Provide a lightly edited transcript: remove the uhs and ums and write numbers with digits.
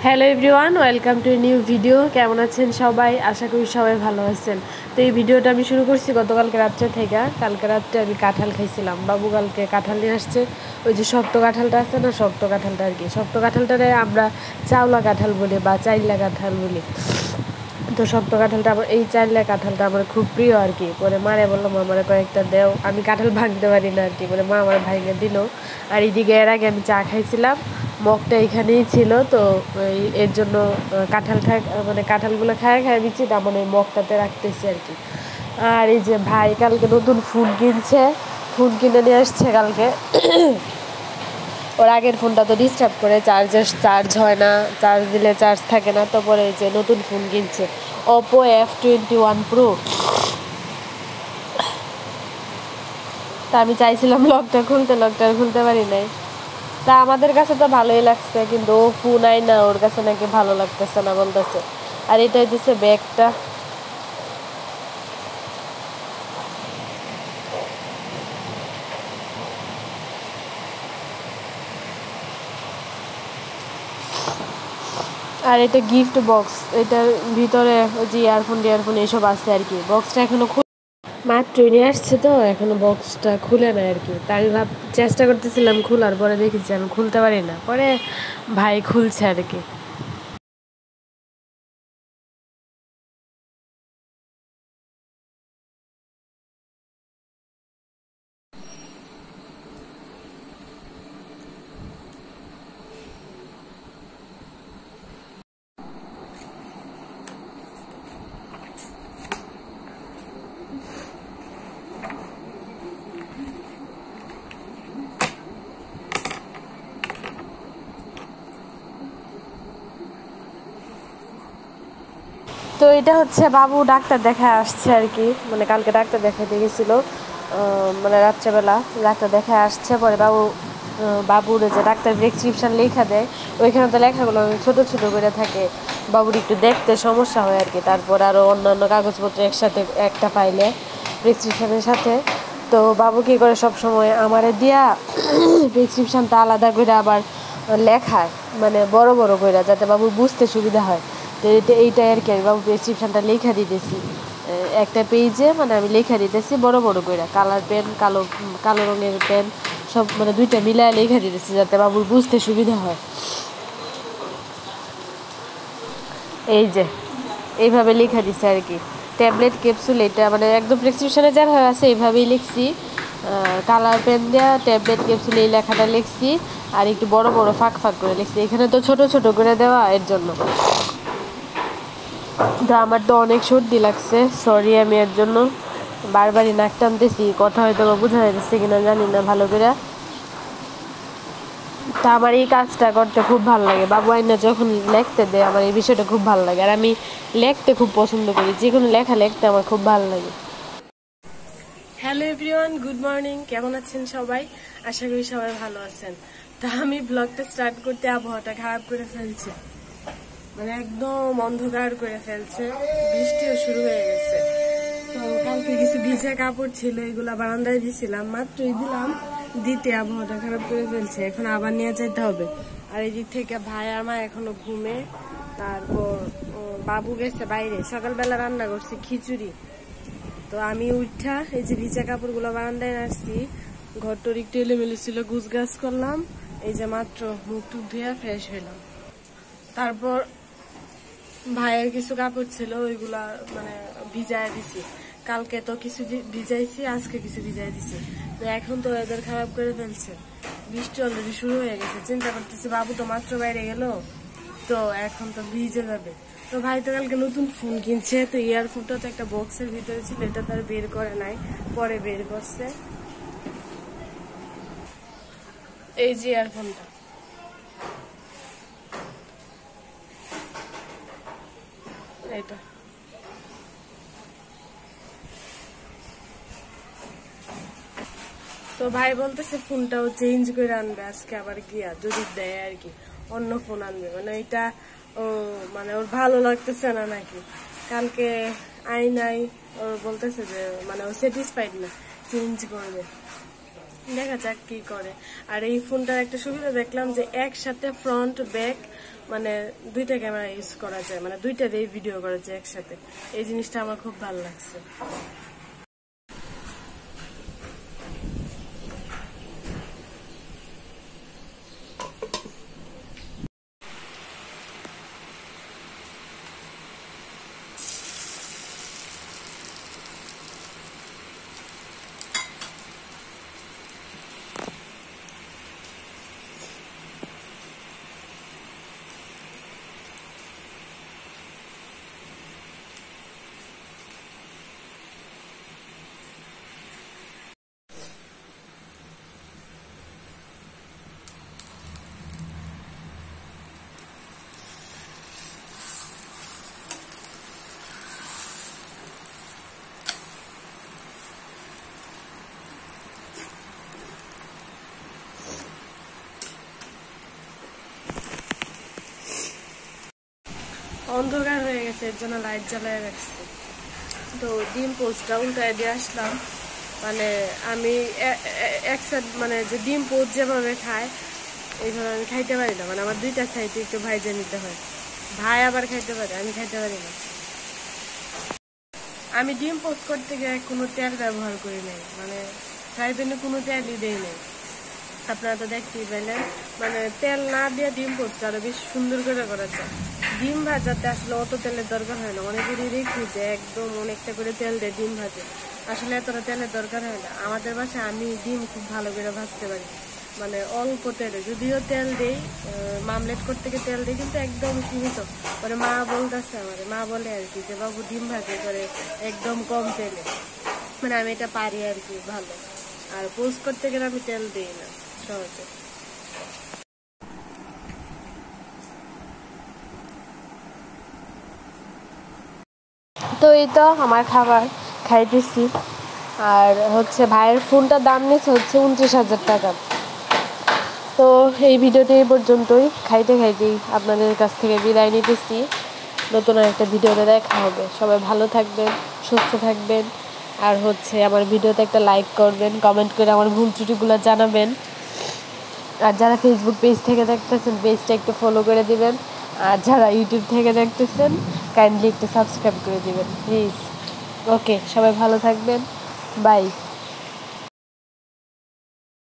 Hello everyone, welcome to new video. কেমন আছেন সবাই? আশা করি সবাই ভালো আছেন। তো এই ভিডিওটা আমি শুরু করছি গতকালকে রাত্রে থেকে। কালকে রাত্রে আমি কাঁঠাল খাইছিলাম। বাবু কালকে কাঁঠাল নিয়ে আসছে। ওই যে শক্ত কাঁঠালটা আছে না, শক্ত কাঁঠালটা আর কি। শক্ত কাঁঠালটারে আমরা চাওলা কাঁঠাল বলি বা চাইলা কাঁঠাল বলি। তো শক্ত কাঁঠালটা আমার, এই চাইলা কাঁঠালটা আমার খুব প্রিয় আর কি। পরে মারে বললাম আমার কয়েকটা দেও, আমি কাঁঠাল ভাঙতে পারি না আর কি। পরে মা আমার ভাইকে দিল। আর এইদিকে এর আগে আমি চা খাইছিলাম, মগটা এখানেই ছিল। তো এর জন্য কাঁঠালটা মানে কাঁঠালগুলো খায় বিচিটা মানে মগটাতে রাখতেছি আর কি। আর এই যে ভাই কালকে নতুন ফোন কিনছে, ফোন কিনে নিয়ে আসছে কালকে। ওর আগের ফোনটা তো ডিস্টার্ব করে, চার্জ হয় না, চার্জ দিলে চার্জ থাকে না। তারপরে এই যে নতুন ফোন কিনছে, ওপো F21 Pro। তা আমি চাইছিলাম লকটা খুলতে পারি নাই। তা আমাদের কাছে তো ভালোই লাগছে, কিন্তু ও ফোন আই না, ওর কাছে নাকি ভালো লাগতেছে না বলতেছে। আর এটা হচ্ছে ব্যাগটা। আর এটা গিফট বক্স, এটার ভিতরে ওই যে ইয়ারফোন এইসব আছে আর কি। বক্সটা এখনো মাত্র নিয়ে আসছে, তো এখনো বক্সটা খুলে না আর কি। তাই চেষ্টা করতেছিলাম খোলার, পরে দেখেছি আমি খুলতে পারি না, পরে ভাই খুলছে আর কি। তো এটা হচ্ছে বাবু ডাক্তার দেখায় আসছে আর কি। মানে কালকে ডাক্তার দেখাইতে গেছিলো, মানে রাত্রেবেলা ডাক্তার দেখায় আসছে। পরে বাবুর যে ডাক্তার প্রেসক্রিপশন লেখা দেয়, ওইখানে তো লেখাগুলো ছোট ছোট করে থাকে, বাবুর একটু দেখতে সমস্যা হয় আর কি। তারপর আরও অন্যান্য কাগজপত্র একসাথে একটা পাইলে প্রেসক্রিপশনের সাথে। তো বাবু কী করে সব সময় আমারে দিয়া প্রেসক্রিপশনটা আলাদা করে আবার লেখায়, মানে বড় বড় করে, যাতে বাবুর বুঝতে সুবিধা হয়। তো এইটাই আর কি। আমি বাবু প্রেসক্রিপশনটা লেখা দিতেছি একটা পেজে, মানে আমি লেখা দিতেছি বড় বড় করে, কালার পেন, কালো রঙের পেন সব, মানে দুইটা মিলায় লেখা দিতেছি যাতে বাবুর বুঝতে সুবিধা হয়। এই যে এইভাবে লেখা দিছে আর কি। ট্যাবলেট ক্যাপসুল, এটা মানে একদম প্রেসক্রিপশনে যারা আছে এইভাবেই লিখছি। কালার পেন দেওয়া ট্যাবলেট ক্যাপসুল, এই লেখাটা লিখছি। আর একটু বড় বড় ফাঁক ফাঁক করে লিখছি, এখানে তো ছোট ছোট করে দেওয়া, এর জন্য। তো আমার তো অনেক সর্দি লাগছে, সরি আমি এর জন্য বারবারই নাক টানতেছি। কথা হয়তো বোঝা যাচ্ছে কিনা জানি না ভালো করে। তা আমার এই কাজটা করতে খুব ভালো লাগে। বাবু আইনা যখন লিখতে দেয় আমার এই বিষয়টা খুব ভালো লাগে। আর আমি লিখতে খুব পছন্দ করি, যে কোনো লেখা লিখতে আমার খুব ভালো লাগে। Hello everyone, good morning. কেমন আছেন সবাই? আশা করি সবাই ভালো আছেন। তা আমি ব্লগটা স্টার্ট করতে আবহাওয়াটা খারাপ করে ফেলছে, মানে একদম অন্ধকার করে ফেলছে, বৃষ্টিও শুরু হয়ে গেছে। তো কালকে কিছু ভিজা কাপড় ছিল, এগুলা বারান্দায় দিছিলাম, মাত্রই দিলাম, দিতে আবহাওয়াটা খারাপ করে ফেলছে। এখন আবার নিয়ে যেতে হবে। আর এই দিক থেকে ভাই আর মা এখনো ঘুমে। তারপর বাবু গেছে বাইরে, সকালবেলা রান্না করছি খিচুড়ি। তো আমি উঠা এই যে ভিজা কাপড়গুলো বারান্দায় আসছি, ঘরটোর একটু এলোমেলো ছিল, গুছ গাছ করলাম। এই যে মাত্র মুখ টুক ধুয়ে ফ্রেশ হইলাম। তারপর ভাইয়ের কিছু কাপড় ছিল, ওইগুলা মানে ভিজায় দিছি। কালকে তো কিছু ভিজাইছি, আজকে কিছু ভিজাই দিছি। তো এখন তো ওয়েদার খারাপ করে ফেলছে, বৃষ্টি অলরেডি শুরু হয়ে গেছে। চিন্তা করতেছি বাবু তো মাত্র বাইরে গেল, তো এখন তো ভিজে যাবে। তো ভাই তো কালকে নতুন ফোন কিনছে, তো ইয়ারফোনটা তো একটা বক্সের ভিতরে ছিল, এটা তো আর বের করে নাই, পরে বের করছে। এই যে ইয়ারফোনটা, এটা তো ভাই বলতেছে ফোনটাও চেঞ্জ করে আনবে আজকে, আবার গিয়া যদি দেয় আর কি, অন্য ফোন আনবে। মানে এটা ও মানে ওর ভালো লাগতেছে না নাকি, কালকে আই নাই, ওর বলতেছে যে মানে ও স্যাটিসফাইড না, চেঞ্জ করবে। দেখা যাক কি করে। আর এই ফোনটার একটা সুবিধা দেখলাম যে একসাথে ফ্রন্ট ব্যাক মানে দুইটা ক্যামেরা ইউজ করা যায়, মানে দুইটা দিয়ে ভিডিও করা যায় একসাথে। এই জিনিসটা আমার খুব ভালো লাগছে। অন্ধকার হয়ে গেছে, এর জন্য লাইট জ্বালায় রাখছি। তো ডিম পোস্টটা উল্টায় দিয়ে আসলাম। মানে আমি এক সাইড মানে যে ডিম পোস্ট যেভাবে খায় এইভাবে আমি খাইতে পারি না, মানে আমার দুইটা সাইডে একটু ভাইজে নিতে হয়। ভাই আবার খাইতে পারে, আমি খাইতে পারি না। আমি ডিম পোস্ট করতে গিয়ে কোনো তেল ব্যবহার করি নাই, মানে ফ্রাই প্যানে কোনো তেলই দেই নাই। আপনারা তো দেখতেই পেলেন, মানে তেল না দিয়ে ডিম পোস্ট আরো বেশ সুন্দর করে করা যায়। ডিম ভাজাতে আসলে অত তেলের দরকার হয় না, অনেকেরই দেখি যে একদম অনেকটা করে তেল দিয়ে ডিম ভাজে, আসলে এতটা তেলের দরকার হয় না। আমাদের বাসায় আমি ডিম খুব ভালো করে ভাজতে পারি, মানে অল্প তেলে, যদিও তেল দেই মামলেট করতে গিয়ে তেল দিই, কিন্তু একদম সীমিত। মানে মা বলতেছে আমাদের, মা বলে আর কি যে বাবু ডিম ভাজে করে একদম কম তেলে, মানে আমি এটা পারি আর কি ভালো। আর পোস্ট করতে গেলে আমি তেল দিই না সহজে। তো এই তো আমার খাবার খাইতেছি। আর হচ্ছে ভাইয়ের ফোনটার দাম নিচ্ছে হচ্ছে 29,000 টাকা। তো এই ভিডিওটি এই পর্যন্তই, খাইতে খাইতেই আপনাদের কাছ থেকে বিদায় নিতেছি। নতুন একটা ভিডিওতে দেখা হবে। সবাই ভালো থাকবেন, সুস্থ থাকবেন। আর হচ্ছে আমার ভিডিওতে একটা লাইক করবেন, কমেন্ট করে আমার ভুল ত্রুটিগুলো জানাবেন। আর যারা ফেসবুক পেজ থেকে দেখতেছেন পেজটা একটু ফলো করে দিবেন। আর যারা ইউটিউব থেকে দেখতেছেন কাইন্ডলি একটু সাবস্ক্রাইব করে দিবেন প্লিজ। ওকে, সবাই ভালো থাকবেন, বাই।